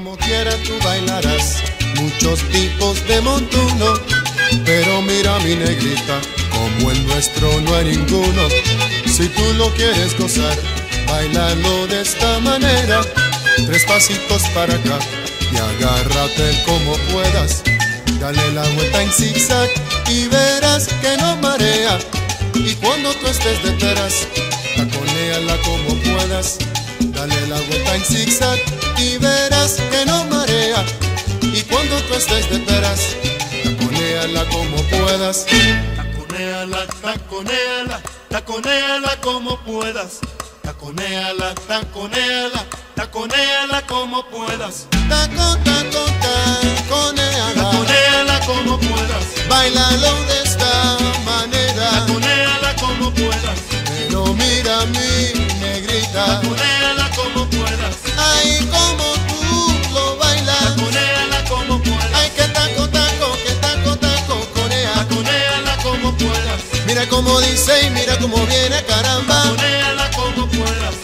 como quiera tú bailarás muchos tipos de montuno, pero mira mi negrita, como el nuestro no hay ninguno. Si tú lo quieres gozar, bailalo de esta manera, 3 pasitos para acá y agárrate como puedas. Dale la vuelta en zigzag y verás que no marea. Y cuando tú estés de veras, taconéala como puedas. Dale la vuelta en zigzag y verás que no marea. Y cuando tú estés de veras, taconéala como puedas. Taconéala, taconéala, taconéala como puedas. Taconéala, taconéala, taconéala como puedas. Taco, taco, taconéala, taconéala como puedas. Bailalo de esta manera, taconéala como puedas. Pero mira mi negrita, taconéala como puedas. Ay, como tú lo bailas, taconéala como puedas. Ay, que taco, taco, que taco, taco, conea. Taconéala como puedas. Mira cómo dice y mira cómo viene, caramba. Taconéala como puedas.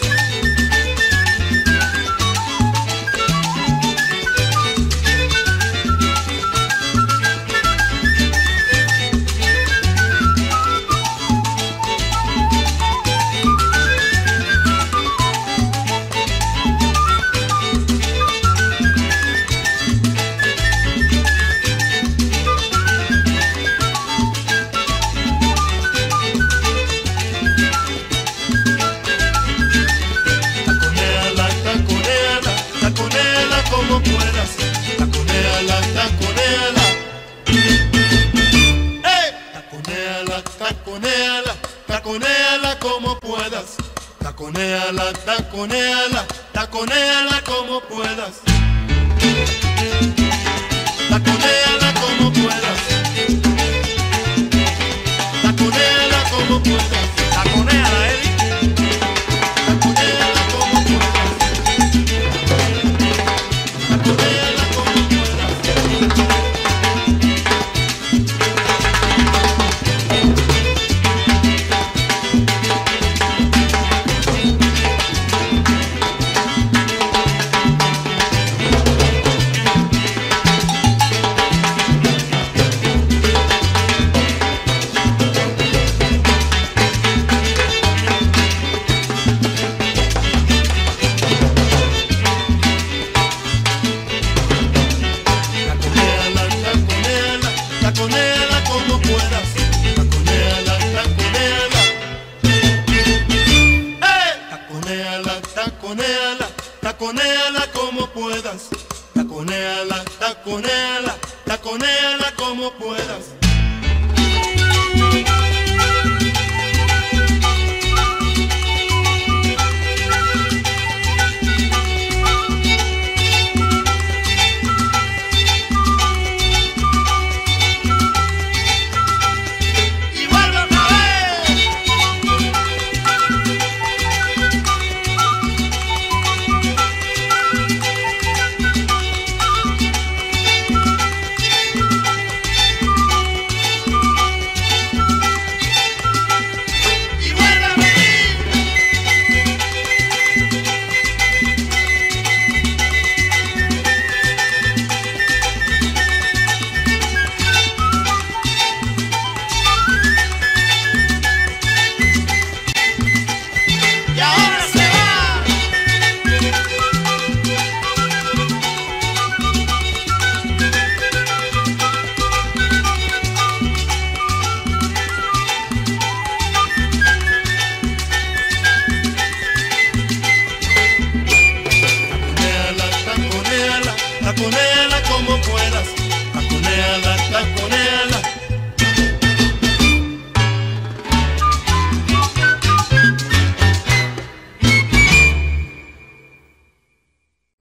Como puedas, taconéala, taconéala. ¡Hey! Taconéala, taconéala, taconéala como puedas. Taconéala, taconéala, taconéala como puedas. Taconéala como puedas. Taconéala como puedas. Taconéala, Eddie. Taconéala como puedas, taconéala, taconéala. ¡Hey! Taconéala, taconéala, taconéala como puedas. Taconéala, taconéala, taconéala como puedas.